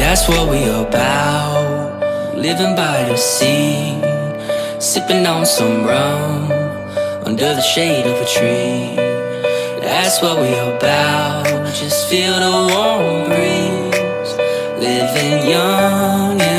That's what we about. Living by the sea, sipping on some rum under the shade of a tree. That's what we about. Just feel the warm breeze, living young